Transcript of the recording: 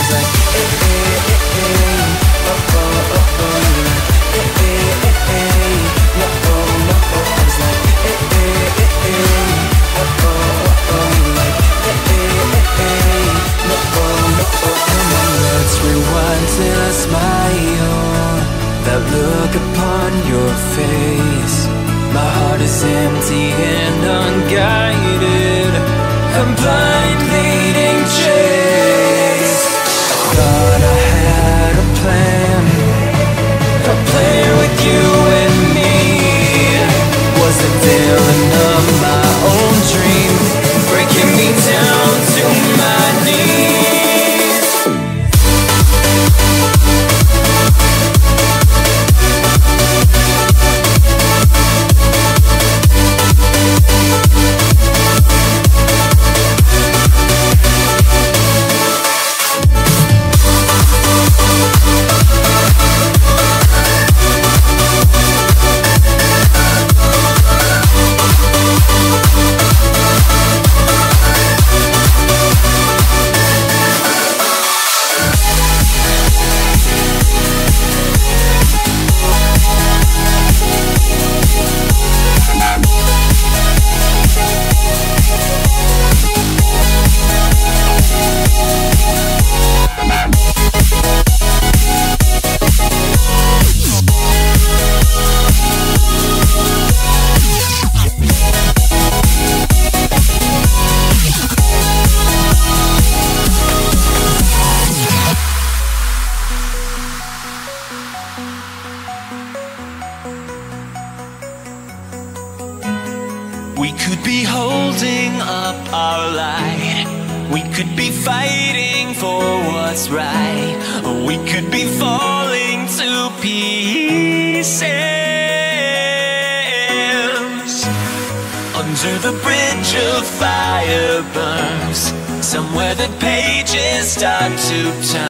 It's like, hey, hey, hey, hey. Oh, oh, oh, oh. Hey, hey, hey, hey. No, no, no. It's like, hey, hey, hey, hey. Oh, oh, oh. Like, hey, hey, hey, hey. No, no, no. Come on, let's rewind till I smile. That look upon your face. My heart is empty and unguided. I'm blind leading chase. I thought I had a plan with you and me. Was the villain of my own dream, breaking me down to my knees. We could be holding up our light. We could be fighting for what's right. Or we could be falling to pieces. Under the bridge of fire burns, somewhere the pages start to turn.